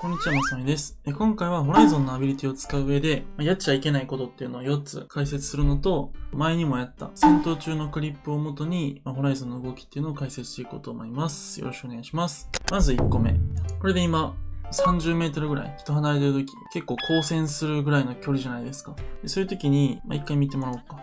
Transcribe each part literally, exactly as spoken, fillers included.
こんにちは、まさみです。今回はホライゾンのアビリティを使う上で、やっちゃいけないことっていうのをよっつ解説するのと、前にもやった戦闘中のクリップをもとに、ホライゾンの動きっていうのを解説していこうと思います。よろしくお願いします。まずいっこめ。これで今、さんじゅうメートルぐらい人離れてるとき、結構交戦するぐらいの距離じゃないですか。でそういうときに、まあ、一回見てもらおうか。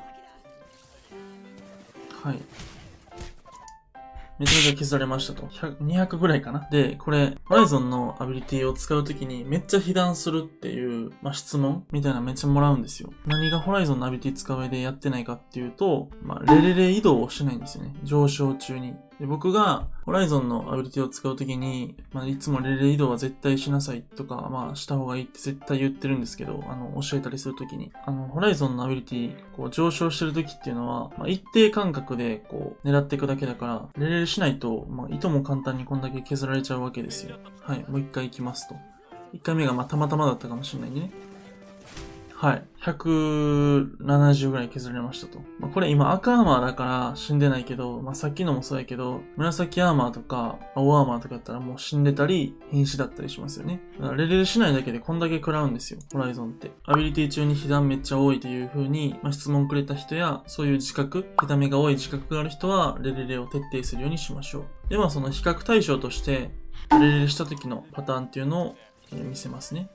はい。めちゃめちゃ削られましたと。にひゃくぐらいかな。で、これ、ホライゾンのアビリティを使うときにめっちゃ被弾するっていう、まあ、質問みたいなのめっちゃもらうんですよ。何がホライゾンのアビリティ使う上でやってないかっていうと、まあ、レレレ移動をしないんですよね。上昇中に。で僕がホライゾンのアビリティを使うときに、まあ、いつもレレレ移動は絶対しなさいとか、まあ、した方がいいって絶対言ってるんですけど、あの、教えたりするときに、あの、ホライゾンのアビリティ、こう、上昇してるときっていうのは、まあ、一定間隔で、こう、狙っていくだけだから、レレレしないと、まあ、いとも簡単にこんだけ削られちゃうわけですよ。はい、もう一回行きますと。一回目がまあ、たまたまだったかもしれないんでね。はい。ひゃくななじゅうぐらい削られましたと。まあ、これ今赤アーマーだから死んでないけど、まあ、さっきのもそうやけど、紫アーマーとか青アーマーとかだったらもう死んでたり、瀕死だったりしますよね。だからレレレしないだけでこんだけ食らうんですよ。ホライゾンって。アビリティ中に被弾めっちゃ多いという風に、まあ、質問くれた人や、そういう自覚、被弾目が多い自覚がある人は、レレレを徹底するようにしましょう。ではその比較対象として、レレレした時のパターンっていうのを見せますね。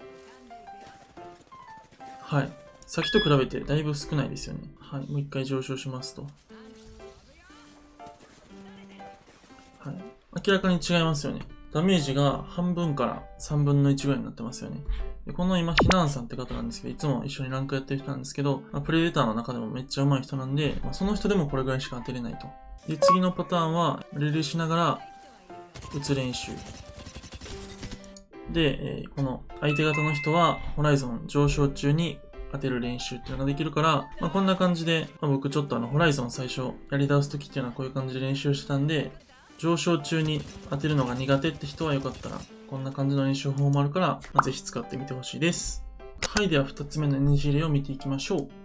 はい。さっきと比べてだいぶ少ないですよね。はい。もう一回上昇しますと。はい。明らかに違いますよね。ダメージが半分からさんぶんのいちぐらいになってますよね。でこの今、避難さんって方なんですけど、いつも一緒にランクやってる人なんですけど、まあ、プレデターの中でもめっちゃ上手い人なんで、まあ、その人でもこれぐらいしか当てれないと。で、次のパターンは、レレしながら、打つ練習。で、えー、この相手方の人は、ホライゾン上昇中に当てる練習っていうのができるから、まあ、こんな感じで、まあ、僕ちょっとあの、ホライゾン最初やり出すときっていうのはこういう感じで練習してたんで、上昇中に当てるのが苦手って人はよかったら、こんな感じの練習法もあるから、まあ、ぜひ使ってみてほしいです。はい、ではふたつめの エヌジー 例を見ていきましょう。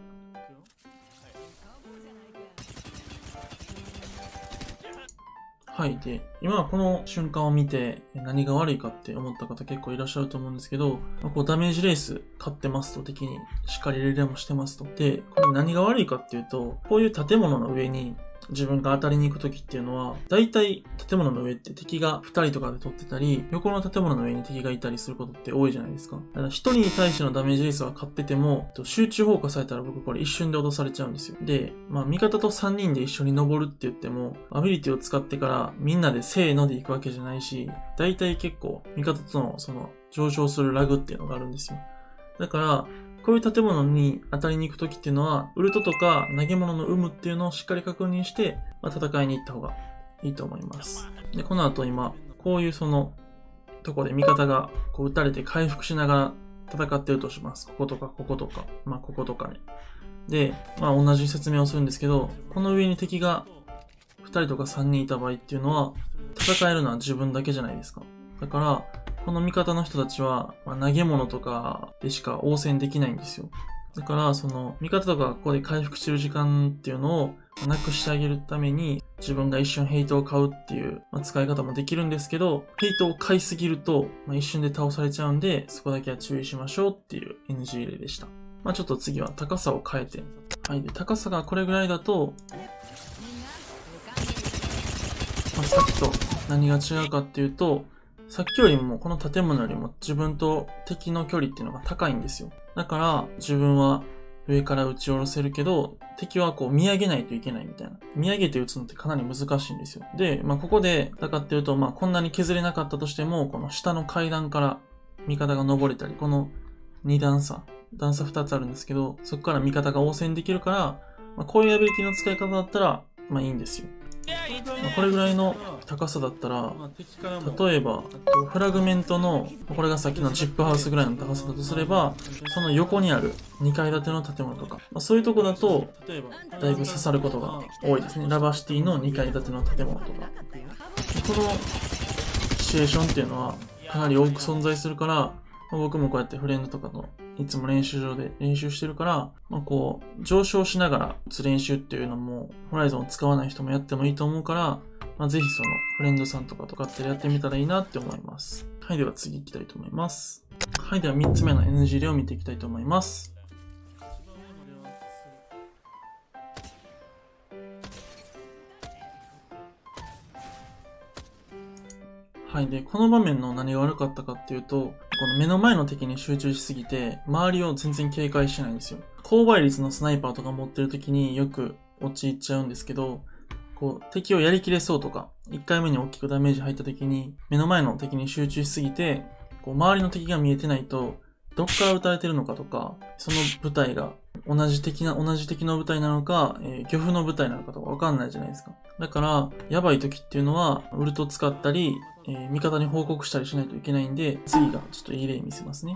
はい。で、今この瞬間を見て何が悪いかって思った方結構いらっしゃると思うんですけど、まあ、こうダメージレース勝ってますと、敵にしっかりレレもしてますと。で、これ何が悪いかっていうと、こういう建物の上に自分が当たりに行くときっていうのは、だいたい建物の上って敵がふたりとかで取ってたり、横の建物の上に敵がいたりすることって多いじゃないですか。だからひとりに対してのダメージレースは勝ってても、集中砲火されたら僕これ一瞬で落とされちゃうんですよ。で、まあ味方とさんにんで一緒に登るって言っても、アビリティを使ってからみんなでせーので行くわけじゃないし、だいたい結構味方とのその上昇するラグっていうのがあるんですよ。だから、こういう建物に当たりに行くときっていうのは、ウルトとか投げ物の有無っていうのをしっかり確認して、まあ、戦いに行った方がいいと思います。で、この後今、こういうその、とこで味方がこう撃たれて回復しながら戦ってるとします。こことかこことか、まあこことかね。で、まあ同じ説明をするんですけど、この上に敵がふたりとかさんにんいた場合っていうのは、戦えるのは自分だけじゃないですか。だから、この味方の人たちは、まあ、投げ物とかでしか応戦できないんですよ。だから、その、味方とかここで回復してる時間っていうのをなくしてあげるために、自分が一瞬ヘイトを買うっていう、まあ、使い方もできるんですけど、ヘイトを買いすぎると、まあ、一瞬で倒されちゃうんで、そこだけは注意しましょうっていう エヌジー 例でした。まあ、ちょっと次は高さを変えて。はい。で、高さがこれぐらいだと、まあ、さっきと何が違うかっていうと、さっきよりもこの建物よりも自分と敵の距離っていうのが高いんですよ。だから自分は上から撃ち下ろせるけど、敵はこう見上げないといけないみたいな。見上げて撃つのってかなり難しいんですよ。で、まあここで戦ってると、まあこんなに削れなかったとしても、この下の階段から味方が登れたり、このに段差、段差ふたつあるんですけど、そこから味方が応戦できるから、まあ、こういうアビリティの使い方だったら、まあいいんですよ。まあ、これぐらいの高さだったら、例えば、フラグメントの、これがさっきのチップハウスぐらいの高さだとすれば、その横にあるにかい建ての建物とか、まあ、そういうとこだと、だいぶ刺さることが多いですね。ラバシティのにかい建ての建物とか。このシチュエーションっていうのは、かなり多く存在するから、まあ、僕もこうやってフレンドとかといつも練習場で練習してるから、まあ、こう、上昇しながら打つ練習っていうのも、ホライゾンを使わない人もやってもいいと思うから、 まあ、ぜひそのフレンドさんとかとかってやってみたらいいなって思います。はい、では次行きたいと思います。はい、ではみっつめの エヌジー 例を見ていきたいと思います。はい。で、この場面の何が悪かったかっていうと、この目の前の敵に集中しすぎて、周りを全然警戒しないんですよ。高倍率のスナイパーとか持ってる時によく陥っちゃうんですけど、こう、敵をやりきれそうとか、いっかいめに大きくダメージ入った時に、目の前の敵に集中しすぎて、こう、周りの敵が見えてないと、どっから撃たれてるのかとか、その部隊が同じ敵な、同じ敵の部隊なのか、えー、漁夫の部隊なのかとかわかんないじゃないですか。だから、やばい時っていうのは、ウルト使ったり、えー、味方に報告したりしないといけないんで、次がちょっといい例見せますね。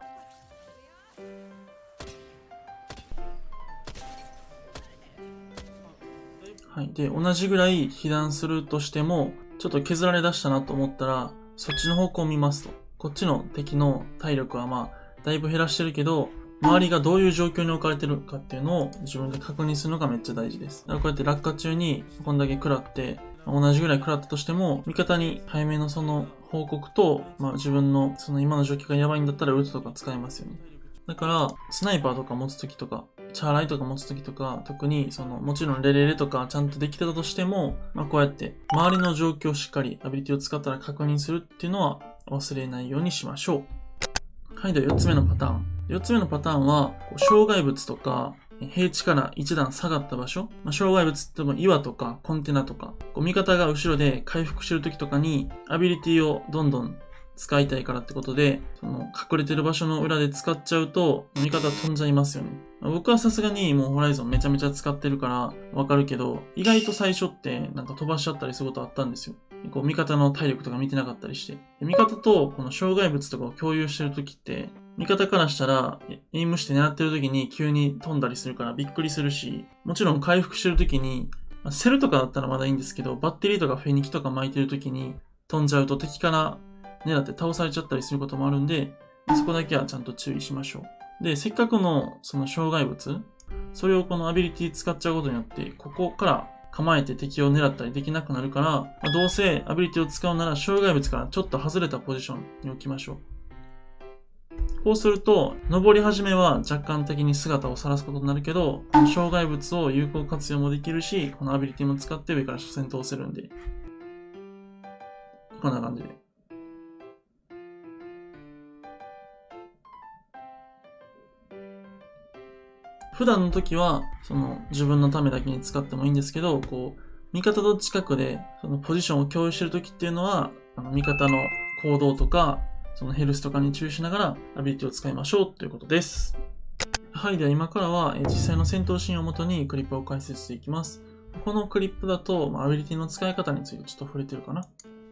はい。で、同じぐらい被弾するとしても、ちょっと削られ出したなと思ったら、そっちの方向を見ますと。こっちの敵の体力はまあ、だいぶ減らしてるけど、周りがどういう状況に置かれてるかっていうのを自分で確認するのがめっちゃ大事です。だからこうやって落下中にこんだけ食らって、同じぐらい食らったとしても、味方に早めのその報告と、まあ自分のその今の状況がやばいんだったらウルトとか使えますよね。だから、スナイパーとか持つときとか、チャーライとか持つときとか、特にその、もちろんレレレとかちゃんとできてたとしても、まあこうやって周りの状況をしっかりアビリティを使ったら確認するっていうのは忘れないようにしましょう。はい、ではよっつめのパターン。よっつめのパターンは、障害物とか、平地から一段下がった場所、まあ、障害物って言っても岩とかコンテナとか、こう味方が後ろで回復してる時とかに、アビリティをどんどん使いたいからってことで、その隠れてる場所の裏で使っちゃうと、味方飛んじゃいますよね。僕はさすがにもうホライゾンめちゃめちゃ使ってるからわかるけど、意外と最初ってなんか飛ばしちゃったりすることあったんですよ。こう味方の体力とか見てなかったりして。味方とこの障害物とかを共有してるときって、味方からしたら、エイムして狙ってるときに急に飛んだりするからびっくりするし、もちろん回復してるときに、セルとかだったらまだいいんですけど、バッテリーとかフェニキとか巻いてるときに飛んじゃうと敵から狙って倒されちゃったりすることもあるんで、そこだけはちゃんと注意しましょう。で、せっかくのその障害物、それをこのアビリティ使っちゃうことによって、ここから構えて敵を狙ったりできなくなるから、まあ、どうせアビリティを使うなら障害物からちょっと外れたポジションに置きましょう。こうすると、登り始めは若干的に姿を晒すことになるけど、この障害物を有効活用もできるし、このアビリティも使って上から斜線通せるんで、こんな感じで。普段の時は、その自分のためだけに使ってもいいんですけど、こう、味方と近くで、そのポジションを共有してる時っていうのは、あの味方の行動とか、そのヘルスとかに注意しながらアビリティを使いましょうということです。はい。では今からは実際の戦闘シーンをもとにクリップを解説していきます。このクリップだと、まあ、アビリティの使い方についてちょっと触れてるかな。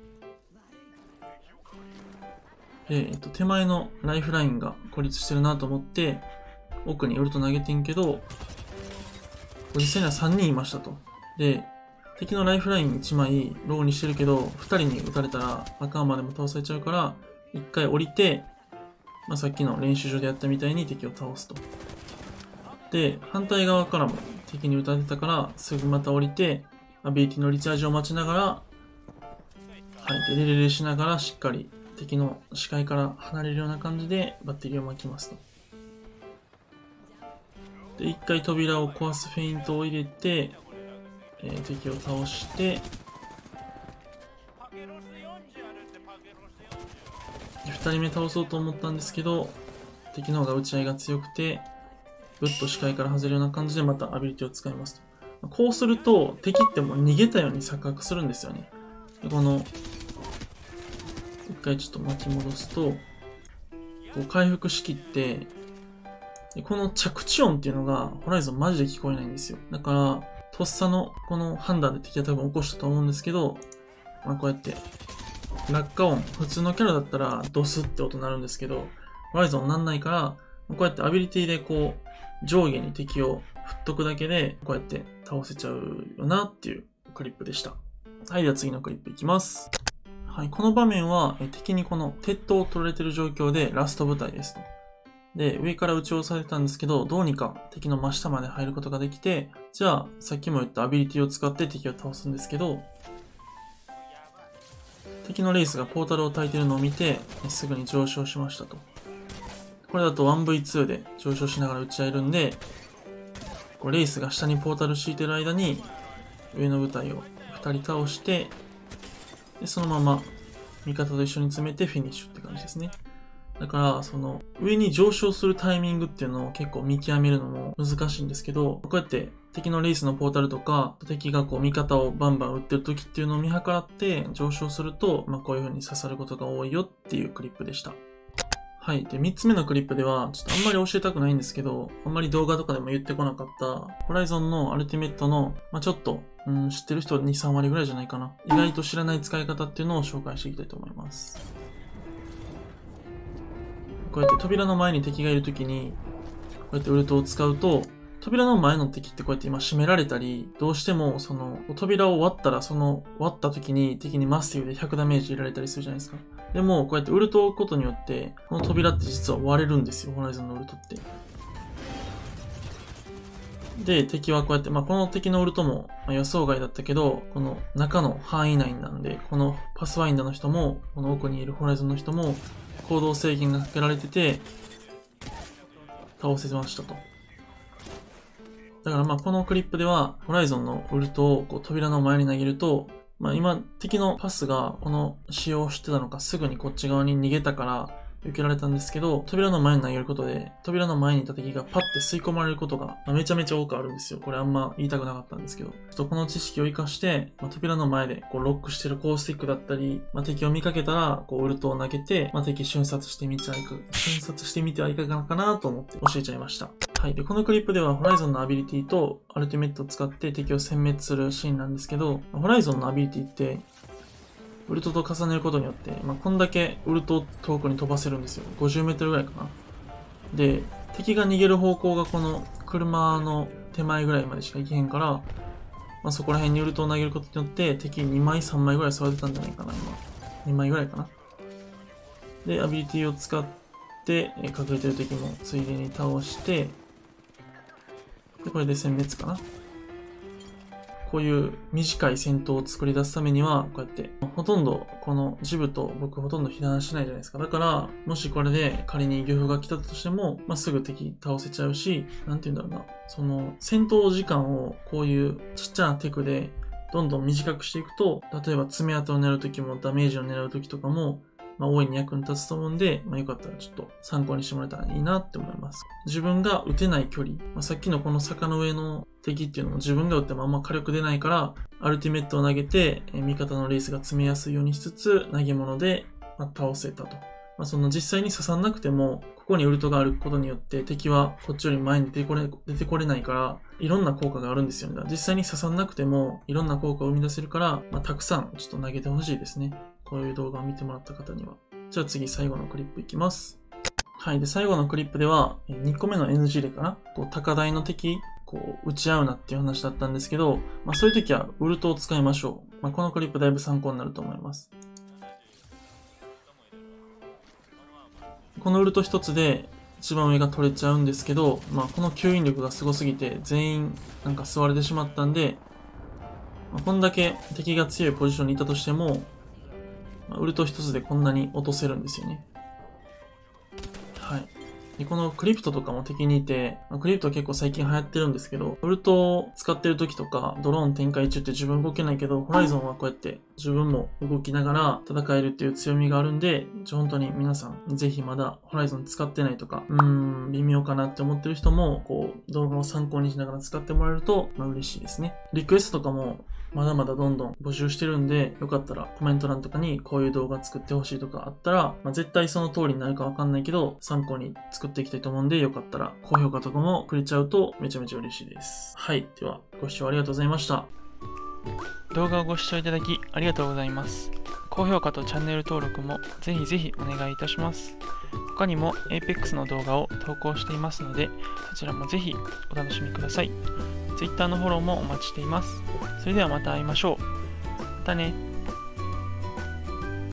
で、えっと、手前のライフラインが孤立してるなと思って、奥にウルト投げてんけど、実際にはさんにんいましたと。で、敵のライフラインいちまいローにしてるけど、ふたりに撃たれたら赤までも倒されちゃうから、一回降りて、まあ、さっきの練習場でやったみたいに敵を倒すと。で、反対側からも敵に撃たれてたから、すぐまた降りて、アビリティのリチャージを待ちながら、はい、で、レレレしながらしっかり敵の視界から離れるような感じでバッテリーを巻きますと。で、一回扉を壊すフェイントを入れて、えー、敵を倒して、ふたりめ倒そうと思ったんですけど、敵の方が打ち合いが強くて、ぐっと視界から外れるような感じでまたアビリティを使いますと。こうすると、敵ってもう逃げたように錯覚するんですよね。でこの、一回ちょっと巻き戻すと、こう回復しきって、でこの着地音っていうのが、ホライゾンマジで聞こえないんですよ。だから、とっさのこの判断で敵は多分起こしたと思うんですけど、まあこうやって、落下音、普通のキャラだったらドスって音になるんですけど、ホライゾンなんないから、こうやってアビリティでこう、上下に敵を振っとくだけで、こうやって倒せちゃうよなっていうクリップでした。はい、では次のクリップいきます。はい、この場面は敵にこの鉄塔を取られてる状況でラスト部隊ですと。で、上から撃ち押されたんですけど、どうにか敵の真下まで入ることができて、じゃあ、さっきも言ったアビリティを使って敵を倒すんですけど、 敵のレースがポータルを焚いてるのを見て、すぐに上昇しましたと。これだと ワンブイツー で上昇しながら打ち合えるんで、こうレースが下にポータル敷いてる間に、上の部隊をふたり倒して、でそのまま味方と一緒に詰めてフィニッシュって感じですね。だから、その、上に上昇するタイミングっていうのを結構見極めるのも難しいんですけど、こうやって敵のレースのポータルとか、敵がこう味方をバンバン撃ってる時っていうのを見計らって上昇すると、まあこういう風に刺さることが多いよっていうクリップでした。はい。で、みっつめのクリップでは、ちょっとあんまり教えたくないんですけど、あんまり動画とかでも言ってこなかった、ホライゾンのアルティメットの、まあちょっと、うん、知ってる人に、さん割ぐらいじゃないかな。意外と知らない使い方っていうのを紹介していきたいと思います。こうやって扉の前に敵がいるときに、こうやってウルトを使うと、扉の前の敵ってこうやって今閉められたり、どうしてもその扉を割ったらその割った時に敵にマスティブでひゃくダメージ入れられたりするじゃないですか。でもこうやってウルトを置くことによって、この扉って実は割れるんですよ、ホライゾンのウルトって。で、敵はこうやって、まあこの敵のウルトも予想外だったけど、この中の範囲内なんで、このパスワインダーの人も、この奥にいるホライゾンの人も、行動制限がかけられてて、倒せましたと。だからまあこのクリップでは、ホライゾンのウルトをこう扉の前に投げると、まあ今敵のパスがこの使用してたのかすぐにこっち側に逃げたから受けられたんですけど、扉の前に投げることで、扉の前にいた敵がパッて吸い込まれることがめちゃめちゃ多くあるんですよ。これあんま言いたくなかったんですけど。ちょっとこの知識を活かして、まあ、扉の前でこうロックしてるコースティックだったり、まあ、敵を見かけたらこうウルトを投げて、まあ、敵瞬殺してみてはいかが、瞬殺してみてはいかがかなと思って教えちゃいました。はい。で、このクリップではホライゾンのアビリティとアルティメットを使って敵を殲滅するシーンなんですけど、ホライゾンのアビリティって、ウルトと重ねることによって、まあ、こんだけウルトを遠くに飛ばせるんですよ。ごじゅうメートルぐらいかな。で、敵が逃げる方向がこの車の手前ぐらいまでしか行けへんから、まあ、そこら辺にウルトを投げることによって敵にまいさんまいぐらい触れてたんじゃないかな、今。にまいぐらいかな。で、アビリティを使って、えー、隠れてる敵もついでに倒して、で、これで殲滅かな。こういう短い戦闘を作り出すためには、こうやって、ほとんど、このジブと僕ほとんど被弾しないじゃないですか。だから、もしこれで仮に漁夫が来たとしても、まあ、すぐ敵倒せちゃうし、なんて言うんだろうな。その、戦闘時間をこういうちっちゃなテクで、どんどん短くしていくと、例えば爪痕を狙うときも、ダメージを狙うときとかも、まあ、大いに役に立つと思うんで、まあ、よかったらちょっと参考にしてもらえたらいいなって思います。自分が撃てない距離、まあ、さっきのこの坂の上の敵っていうのも自分が撃ってもあんま火力出ないから、アルティメットを投げて、えー、味方のレースが詰めやすいようにしつつ、投げ物で、まあ、倒せたと。まあ、その実際に刺さんなくても、ここにウルトがあることによって敵はこっちより前に出てこれ、出てこれないから、いろんな効果があるんですよね。実際に刺さんなくても、いろんな効果を生み出せるから、まあ、たくさんちょっと投げてほしいですね。こういう動画を見てもらった方には。じゃあ次最後のクリップいきます。はい。で、最後のクリップでは、にこめの エヌジー 例かな。こう高台の敵、こう、撃ち合うなっていう話だったんですけど、まあそういう時はウルトを使いましょう。まあこのクリップだいぶ参考になると思います。このウルト一つで一番上が取れちゃうんですけど、まあこの吸引力がすごすぎて全員なんか吸われてしまったんで、まあ、こんだけ敵が強いポジションにいたとしても、ウルト一つでこんなに落とせるんですよね。はい。で、このクリプトとかも敵にいて、クリプト結構最近流行ってるんですけど、ウルトを使ってる時とか、ドローン展開中って自分動けないけど、ホライゾンはこうやって自分も動きながら戦えるっていう強みがあるんで、本当に皆さん、ぜひまだホライゾン使ってないとか、うーん、微妙かなって思ってる人も、こう、動画を参考にしながら使ってもらえると、まあ嬉しいですね。リクエストとかも、まだまだどんどん募集してるんで、よかったらコメント欄とかにこういう動画作ってほしいとかあったら、まあ、絶対その通りになるかわかんないけど、参考に作っていきたいと思うんで、よかったら高評価とかもくれちゃうとめちゃめちゃ嬉しいです。はい。では、ご視聴ありがとうございました。 動画をご視聴いただきありがとうございます。高評価とチャンネル登録もぜひぜひお願いいたします。他にも エーペックス の動画を投稿していますので、そちらもぜひお楽しみください。Twitter のフォローもお待ちしています。それではまた会いましょう。またね。